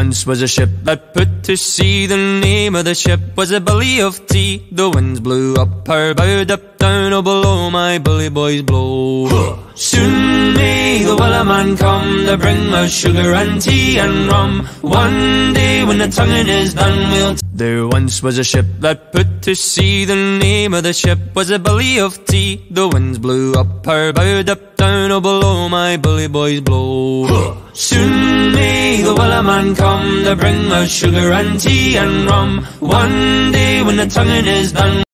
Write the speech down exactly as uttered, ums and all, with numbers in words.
once was a ship that put to sea. The name of the ship was a Billy of Tea. The winds blew up her bow, up down, oh below my bully boys blow. Soon may the wellerman come to bring us sugar and tea and rum. One day when the tonguing is done, we'll t There once was a ship that put to sea. The name of the ship was a Billy of Tea. The winds blew up her bow, up down, oh below my bully boys blow. Soon may the wellerman come to bring us sugar and tea and rum. One day when the tonguing is done.